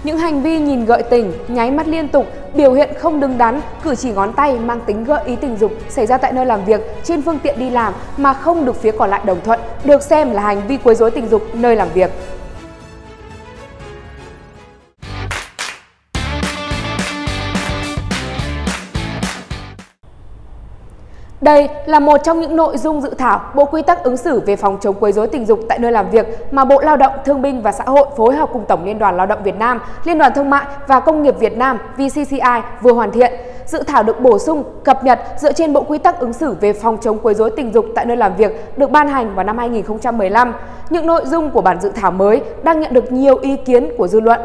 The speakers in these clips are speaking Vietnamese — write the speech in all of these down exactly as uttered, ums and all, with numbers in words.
Những hành vi nhìn gợi tình, nháy mắt liên tục, biểu hiện không đứng đắn, cử chỉ ngón tay mang tính gợi ý tình dục xảy ra tại nơi làm việc, trên phương tiện đi làm mà không được phía còn lại đồng thuận, được xem là hành vi quấy rối tình dục nơi làm việc. Đây là một trong những nội dung dự thảo Bộ Quy tắc ứng xử về phòng chống quấy rối tình dục tại nơi làm việc mà Bộ Lao động, Thương binh và Xã hội phối hợp cùng Tổng Liên đoàn Lao động Việt Nam, Liên đoàn Thương mại và Công nghiệp Việt Nam V C C I vừa hoàn thiện. Dự thảo được bổ sung, cập nhật dựa trên Bộ Quy tắc ứng xử về phòng chống quấy rối tình dục tại nơi làm việc được ban hành vào năm hai nghìn không trăm mười lăm. Những nội dung của bản dự thảo mới đang nhận được nhiều ý kiến của dư luận.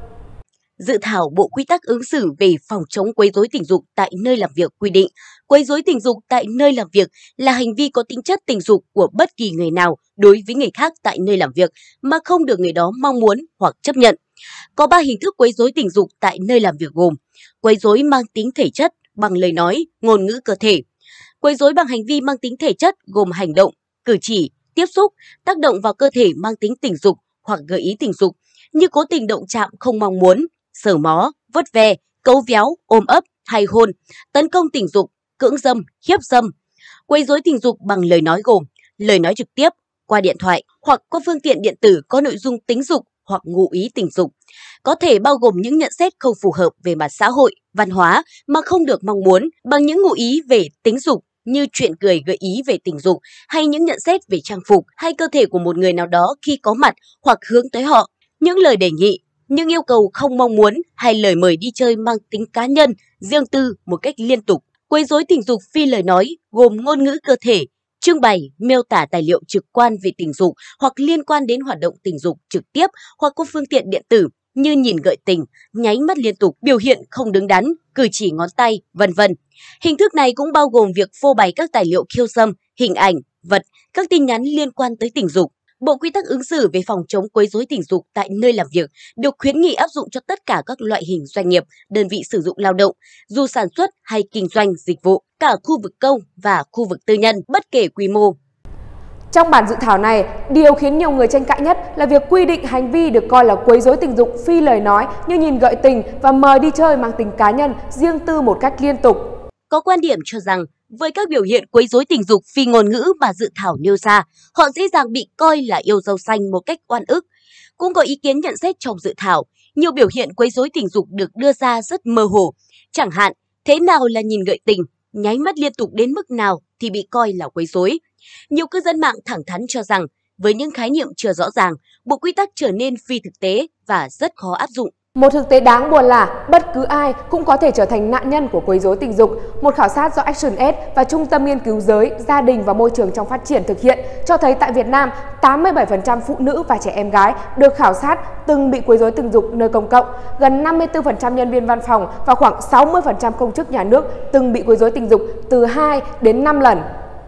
Dự thảo Bộ Quy tắc ứng xử về phòng chống quấy rối tình dục tại nơi làm việc quy định, quấy rối tình dục tại nơi làm việc là hành vi có tính chất tình dục của bất kỳ người nào đối với người khác tại nơi làm việc mà không được người đó mong muốn hoặc chấp nhận. Có ba hình thức quấy rối tình dục tại nơi làm việc gồm: quấy rối mang tính thể chất bằng lời nói, ngôn ngữ cơ thể; quấy rối bằng hành vi mang tính thể chất gồm hành động, cử chỉ, tiếp xúc, tác động vào cơ thể mang tính tình dục hoặc gợi ý tình dục như cố tình động chạm không mong muốn, sờ mó, vuốt ve, cấu véo, ôm ấp hay hôn, tấn công tình dục, cưỡng dâm, hiếp dâm. Quấy rối tình dục bằng lời nói gồm lời nói trực tiếp, qua điện thoại hoặc qua phương tiện điện tử có nội dung tính dục hoặc ngụ ý tình dục. Có thể bao gồm những nhận xét không phù hợp về mặt xã hội, văn hóa mà không được mong muốn bằng những ngụ ý về tính dục như chuyện cười gợi ý về tình dục hay những nhận xét về trang phục hay cơ thể của một người nào đó khi có mặt hoặc hướng tới họ. Những lời đề nghị, những yêu cầu không mong muốn hay lời mời đi chơi mang tính cá nhân, riêng tư một cách liên tục. Quấy rối tình dục phi lời nói gồm ngôn ngữ cơ thể, trưng bày, miêu tả tài liệu trực quan về tình dục hoặc liên quan đến hoạt động tình dục trực tiếp hoặc qua phương tiện điện tử như nhìn gợi tình, nháy mắt liên tục, biểu hiện không đứng đắn, cử chỉ ngón tay, vân vân. Hình thức này cũng bao gồm việc phô bày các tài liệu khiêu dâm, hình ảnh, vật, các tin nhắn liên quan tới tình dục. Bộ Quy tắc ứng xử về phòng chống quấy rối tình dục tại nơi làm việc được khuyến nghị áp dụng cho tất cả các loại hình doanh nghiệp, đơn vị sử dụng lao động, dù sản xuất hay kinh doanh dịch vụ, cả khu vực công và khu vực tư nhân, bất kể quy mô. Trong bản dự thảo này, điều khiến nhiều người tranh cãi nhất là việc quy định hành vi được coi là quấy rối tình dục phi lời nói như nhìn gợi tình và mời đi chơi mang tính cá nhân, riêng tư một cách liên tục. Có quan điểm cho rằng, với các biểu hiện quấy rối tình dục phi ngôn ngữ mà dự thảo nêu ra, họ dễ dàng bị coi là yêu dâu xanh một cách oan ức. Cũng có ý kiến nhận xét trong dự thảo, nhiều biểu hiện quấy rối tình dục được đưa ra rất mơ hồ. Chẳng hạn, thế nào là nhìn gợi tình, nháy mắt liên tục đến mức nào thì bị coi là quấy rối. Nhiều cư dân mạng thẳng thắn cho rằng, với những khái niệm chưa rõ ràng, Bộ Quy tắc trở nên phi thực tế và rất khó áp dụng. Một thực tế đáng buồn là bất cứ ai cũng có thể trở thành nạn nhân của quấy rối tình dục. Một khảo sát do ActionAid và Trung tâm Nghiên cứu Giới, Gia đình và Môi trường trong Phát triển thực hiện cho thấy tại Việt Nam, tám mươi bảy phần trăm phụ nữ và trẻ em gái được khảo sát từng bị quấy rối tình dục nơi công cộng, gần năm mươi tư phần trăm nhân viên văn phòng và khoảng sáu mươi phần trăm công chức nhà nước từng bị quấy rối tình dục từ hai đến năm lần.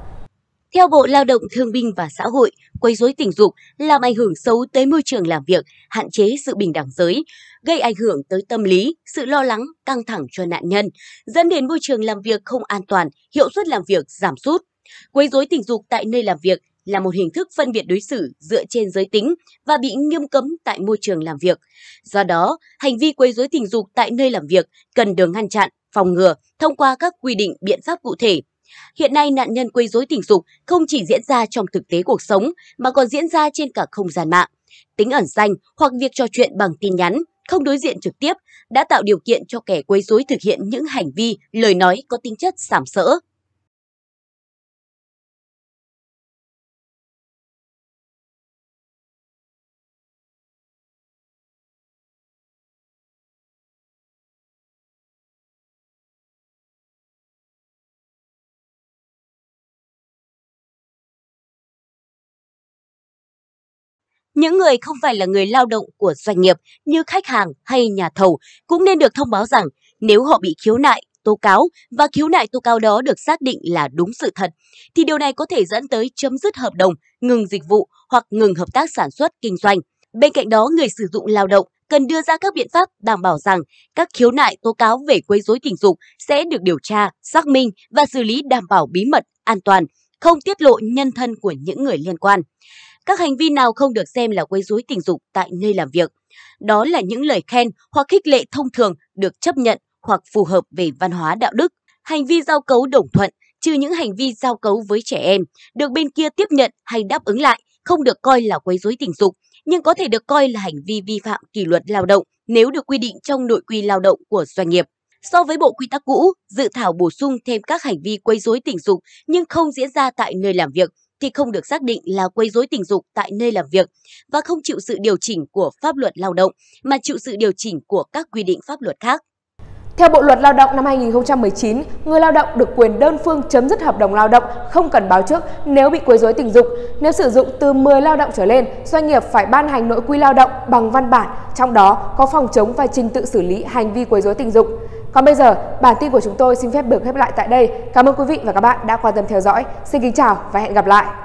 Theo Bộ Lao động, Thương binh và Xã hội, quấy rối tình dục làm ảnh hưởng xấu tới môi trường làm việc, hạn chế sự bình đẳng giới, gây ảnh hưởng tới tâm lý, sự lo lắng, căng thẳng cho nạn nhân, dẫn đến môi trường làm việc không an toàn, hiệu suất làm việc giảm sút. Quấy rối tình dục tại nơi làm việc là một hình thức phân biệt đối xử dựa trên giới tính và bị nghiêm cấm tại môi trường làm việc. Do đó, hành vi quấy rối tình dục tại nơi làm việc cần được ngăn chặn, phòng ngừa thông qua các quy định, biện pháp cụ thể. Hiện nay, nạn nhân quấy rối tình dục không chỉ diễn ra trong thực tế cuộc sống mà còn diễn ra trên cả không gian mạng. Tính ẩn danh hoặc việc trò chuyện bằng tin nhắn, không đối diện trực tiếp đã tạo điều kiện cho kẻ quấy rối thực hiện những hành vi, lời nói có tính chất sàm sỡ. Những người không phải là người lao động của doanh nghiệp như khách hàng hay nhà thầu cũng nên được thông báo rằng nếu họ bị khiếu nại, tố cáo và khiếu nại tố cáo đó được xác định là đúng sự thật, thì điều này có thể dẫn tới chấm dứt hợp đồng, ngừng dịch vụ hoặc ngừng hợp tác sản xuất kinh doanh. Bên cạnh đó, người sử dụng lao động cần đưa ra các biện pháp đảm bảo rằng các khiếu nại tố cáo về quấy rối tình dục sẽ được điều tra, xác minh và xử lý đảm bảo bí mật, an toàn, không tiết lộ nhân thân của những người liên quan. Các hành vi nào không được xem là quấy rối tình dục tại nơi làm việc? Đó là những lời khen hoặc khích lệ thông thường được chấp nhận hoặc phù hợp về văn hóa đạo đức. Hành vi giao cấu đồng thuận, trừ những hành vi giao cấu với trẻ em, được bên kia tiếp nhận hay đáp ứng lại, không được coi là quấy rối tình dục, nhưng có thể được coi là hành vi vi phạm kỷ luật lao động nếu được quy định trong nội quy lao động của doanh nghiệp. So với bộ quy tắc cũ, dự thảo bổ sung thêm các hành vi quấy rối tình dục nhưng không diễn ra tại nơi làm việc thì không được xác định là quấy rối tình dục tại nơi làm việc và không chịu sự điều chỉnh của pháp luật lao động mà chịu sự điều chỉnh của các quy định pháp luật khác. Theo Bộ luật Lao động năm hai nghìn không trăm mười chín, người lao động được quyền đơn phương chấm dứt hợp đồng lao động không cần báo trước nếu bị quấy rối tình dục. Nếu sử dụng từ mười lao động trở lên, doanh nghiệp phải ban hành nội quy lao động bằng văn bản, trong đó có phòng chống và trình tự xử lý hành vi quấy rối tình dục. Còn bây giờ, bản tin của chúng tôi xin phép được khép lại tại đây. Cảm ơn quý vị và các bạn đã quan tâm theo dõi. Xin kính chào và hẹn gặp lại.